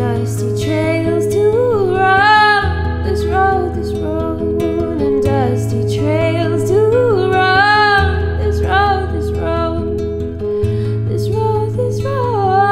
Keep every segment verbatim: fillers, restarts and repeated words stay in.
dusty trails to roam this road, this road, and dusty trails to roam this road, this road, this road, this road.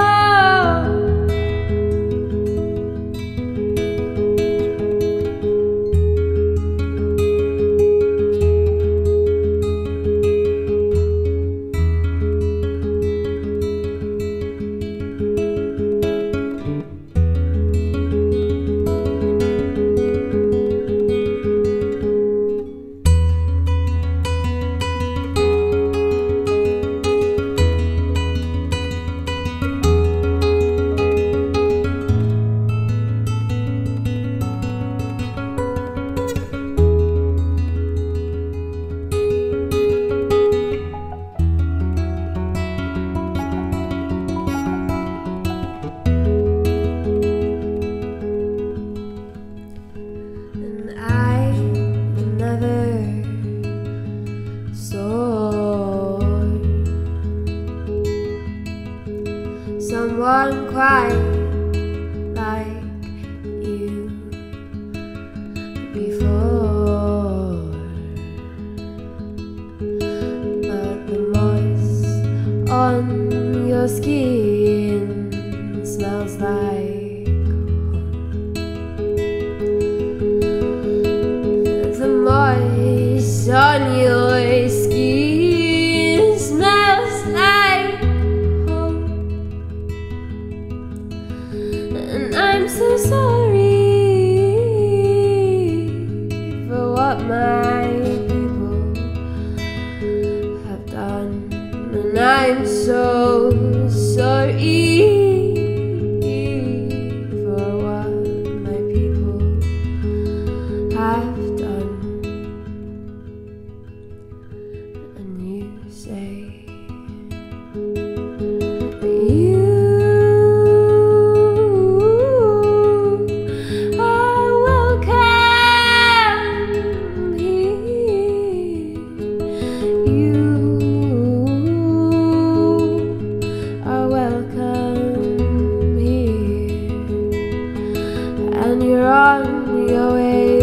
Someone quite like you before, but the moist on your skin smells like home. The moist on your skin smells like, and I'm so sorry for what my people have done, and I'm so sorry for what my people have done. And you say that you and you're on your way.